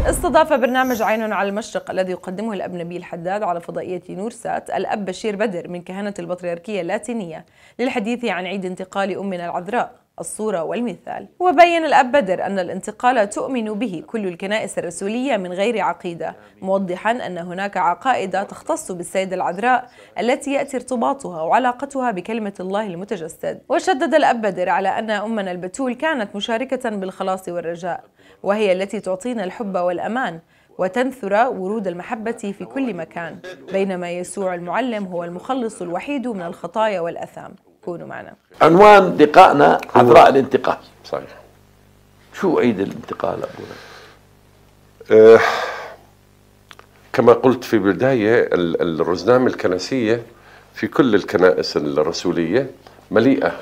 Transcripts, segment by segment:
استضاف برنامج عين على المشرق الذي يقدمه الأب نبيل حداد على فضائية نورسات الأب بشير بدر من كهنة البطريركية اللاتينية للحديث عن عيد انتقال أمنا العذراء الصورة والمثال. وبين الأب بدر أن الانتقال تؤمن به كل الكنائس الرسولية من غير عقيدة، موضحا أن هناك عقائد تختص بالسيدة العذراء التي يأتي ارتباطها وعلاقتها بكلمة الله المتجسد. وشدد الأب بدر على أن أمنا البتول كانت مشاركة بالخلاص والرجاء، وهي التي تعطينا الحب والأمان وتنثر ورود المحبة في كل مكان، بينما يسوع المعلم هو المخلص الوحيد من الخطايا والأثام. كونوا معنا. عنوان لقائنا عذراء الانتقال. صحيح. شو عيد الانتقال أبونا؟ كما قلت في بداية، الرزنامة الكنسية في كل الكنائس الرسولية مليئة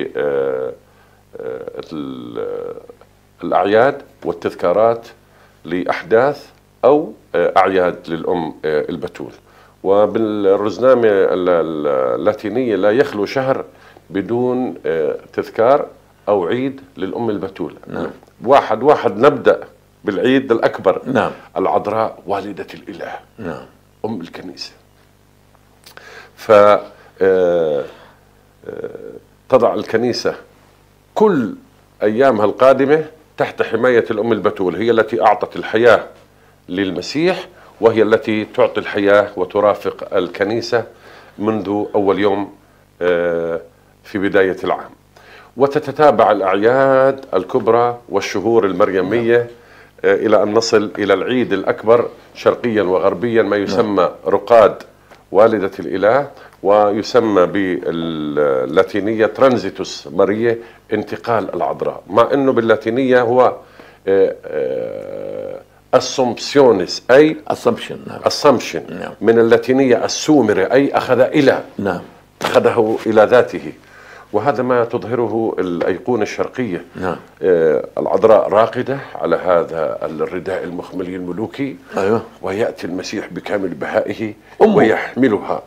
بالأعياد والتذكارات لأحداث أو أعياد للأم البتول. وبالرزنامة اللاتينية لا يخلو شهر بدون تذكار أو عيد للأم البتول. نعم. واحد نبدأ بالعيد الأكبر. نعم. العذراء والدة الإله. نعم. أم الكنيسة. تضع الكنيسة كل أيامها القادمة تحت حماية الأم البتول، هي التي أعطت الحياة للمسيح، وهي التي تعطي الحياة وترافق الكنيسة منذ أول يوم في بداية العام. وتتتابع الأعياد الكبرى والشهور المريمية إلى أن نصل إلى العيد الأكبر شرقيا وغربيا، ما يسمى رقاد والدة الإله، ويسمى باللاتينية ترانزيتوس ماريا، انتقال العذراء، مع أنه باللاتينية هو أسومبسيونس، أي أسامبشن. نعم. أسامبشن. نعم. من اللاتينية السومرة، أي أخذ إلى. نعم. أخذه إلى ذاته، وهذا ما تظهره الأيقونة الشرقية. نعم. العذراء راقدة على هذا الرداء المخملي الملوكي. أيوة. ويأتي المسيح بكامل بهائه أمه. ويحملها.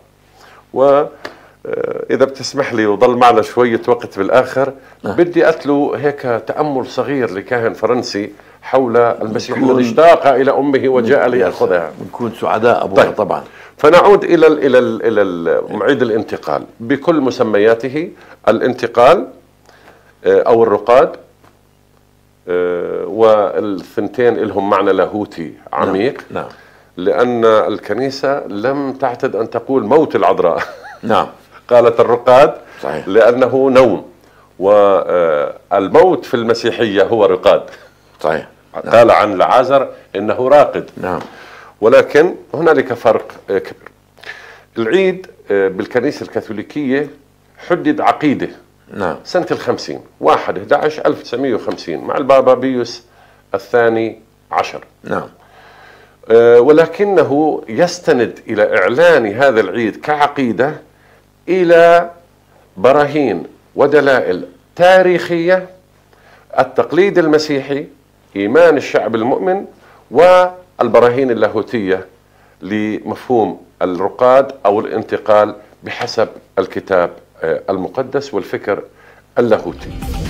وإذا بتسمح لي وضل معنا شوية وقت بالآخر، بدي أتلو هيك تأمل صغير لكاهن فرنسي حول المسيح الذي اشتاق إلى أمه وجاء ليأخذها. بنكون سعداء أبونا. طيب. طبعا. فنعود إلى عيد الانتقال بكل مسمياته. الانتقال أو الرقاد، والثنتين لهم معنى لاهوتي عميق. نعم. لأن الكنيسة لم تعتد أن تقول موت العذراء. نعم. قالت الرقاد. صحيح. لأنه نوم، والموت في المسيحية هو رقاد. صحيح. نعم. قال عن العازر إنه راقد. نعم. ولكن هنالك فرق كبير. العيد بالكنيسة الكاثوليكية حدد عقيدة. نعم. سنة 50 1/11/1950 مع البابا بيوس الثاني عشر. نعم. ولكنه يستند إلى إعلان هذا العيد كعقيدة إلى براهين ودلائل تاريخية، التقليد المسيحي، إيمان الشعب المؤمن، والبراهين اللاهوتية لمفهوم الرقاد أو الانتقال بحسب الكتاب المقدس والفكر اللاهوتي.